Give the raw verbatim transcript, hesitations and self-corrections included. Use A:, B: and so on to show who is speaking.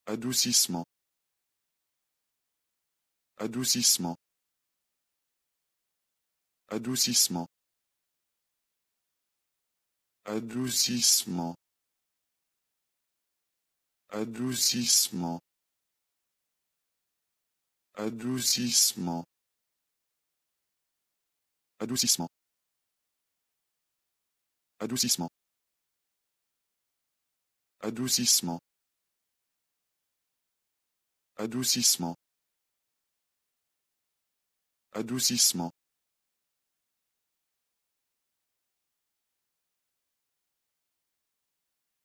A: Adoucissement. Adoucissement. Adoucissement. Adoucissement. Adoucissement. Adoucissement. Adoucissement. Adoucissement. Adoucissement. Adoucissement. Adoucissement.